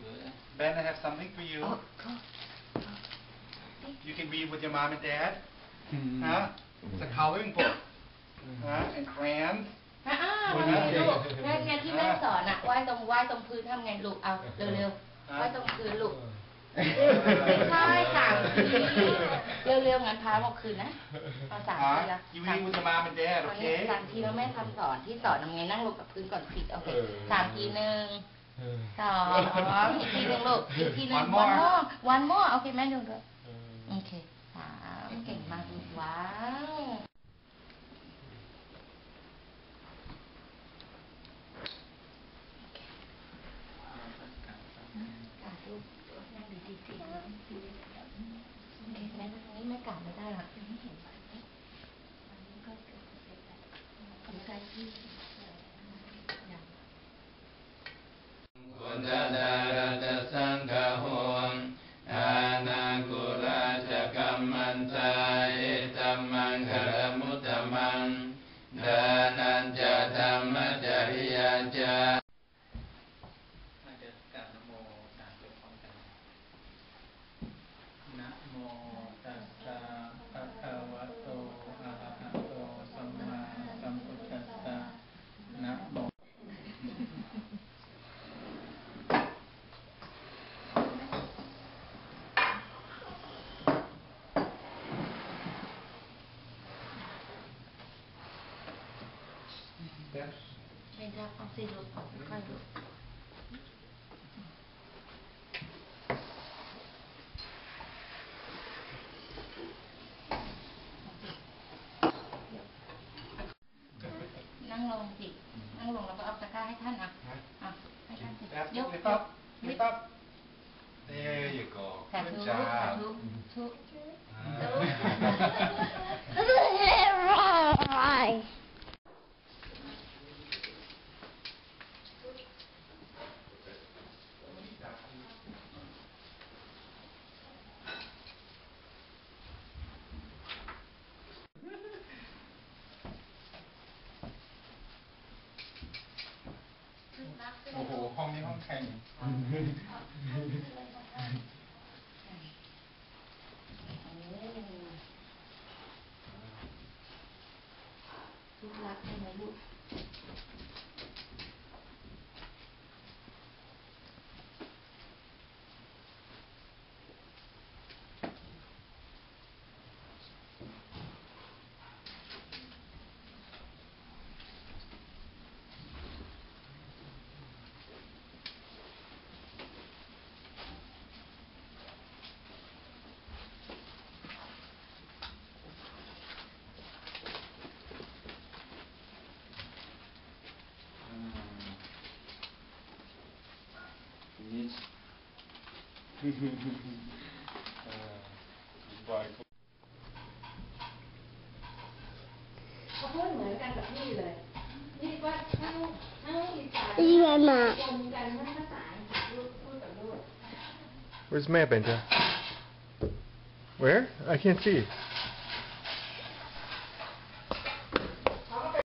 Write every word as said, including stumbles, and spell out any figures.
Ben, I have something for you. Oh, God. You can read with your mom and dad. Huh? It's a coloring book. Huh? And crayons. อ่าวันนี้ลูกงั้นงั้นที่แม่สอนอะไหว้ตรงไหว้ตรงพื้นทำไงลูกเอาเร็วๆไหว้ตรงพื้นลูกไม่ใช่สามทีเร็วๆงั้นพาบอกคืนนะเอาสามทีละ You read with your mom and dad, วันนี้ okay? สามทีแล้วแม่ทำสอนที่สอนทำไงนั่งลงกับพื้นก่อนสิโอเคสามทีหนึ่งสองอีกทีหนึ่งลูกอีกทีหนึ่ง one more one more โอเคแม่ดูด้วยโอเคสามเก่งมากลูกว้าวนั่งดีๆสิโอเคแม่ตรงนี้ไม่กลับไม่ได้หรอกยังไม่เห็นไปไหมอันนี้ก็เกือบจะเสร็จแล้วอยู่ใกล้ที่อย่างกุณาดาราตสังฆโหงอานากุราชกัมมันตาเอตัมมังคารมุตตมังดานันจะธรรมจริยาจามาเดินกราบนะโมสามจบพร้อมกันนะโมตัสสะภะคะวะโตอะระหะโตสัมมาสัมพุทธัสสะนะโมไม่ได้เอาสิลูกค่อยๆลูกนั่งลงสินั่งลงแล้วก็เอาตะกร้าให้ท่านอ่ะอ่ะให้ท่านสิยกยก Lift up. There you go. สา Good ธุ job. สาธุทุกโอ้โหห้องนี้ห้องแข่งทุกรักใช่ไหมลูกเขาพูดเหมือนกันกับพี่เลยนี่ว่าถ้าลูกถ้าลูกอีสานตรงกันถ้าภาษาอังกฤษลูกพูดกับลูก Where's the map, Benja? Where? I can't see.